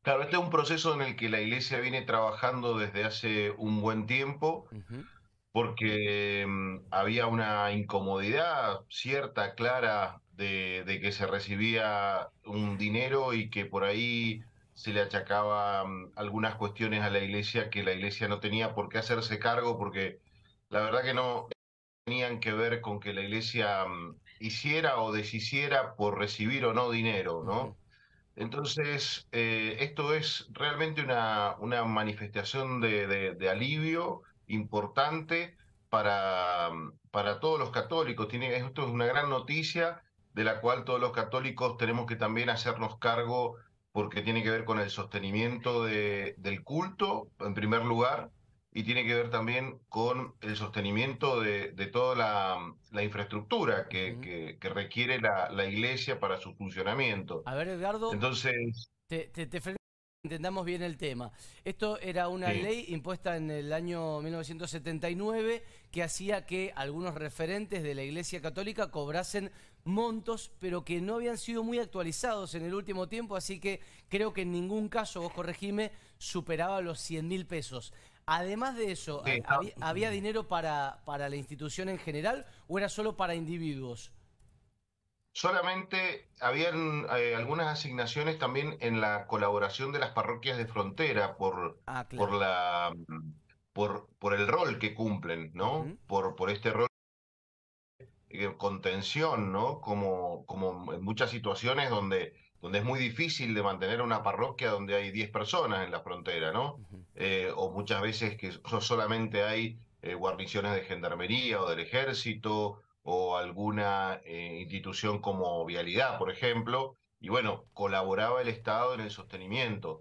Claro, este es un proceso en el que la Iglesia viene trabajando desde hace un buen tiempo, Ujú, porque había una incomodidad cierta, clara, de que se recibía un dinero y que por ahí se le achacaba algunas cuestiones a la Iglesia que la Iglesia no tenía por qué hacerse cargo, porque la verdad que no tenían que ver con que la Iglesia hiciera o deshiciera por recibir o no dinero, ujú. ¿no? Entonces, esto es realmente una manifestación de alivio importante para todos los católicos. Esto es una gran noticia de la cual todos los católicos tenemos que también hacernos cargo porque tiene que ver con el sostenimiento del culto, en primer lugar, y tiene que ver también con el sostenimiento de toda la infraestructura Ujú. que requiere la iglesia para su funcionamiento. A ver, Edgardo, Entonces, te freno, entendamos bien el tema. Esto era una sí, ley impuesta en el año 1979 que hacía que algunos referentes de la Iglesia Católica cobrasen montos, pero que no habían sido muy actualizados en el último tiempo, así que creo que en ningún caso, vos corregime, superaba los 100.000 pesos. Además de eso, sí, ¿había dinero para la institución en general o era solo para individuos? solamente habían algunas asignaciones también en la colaboración de las parroquias de frontera Ah, por claro. por el rol que cumplen, ¿no? Ujú, Por este rol de contención, ¿no? Como en muchas situaciones donde es muy difícil de mantener una parroquia donde hay 10 personas en la frontera, ¿no? ujú. O muchas veces que solamente hay guarniciones de gendarmería o del ejército o alguna institución como Vialidad, por ejemplo, y bueno, colaboraba el Estado en el sostenimiento.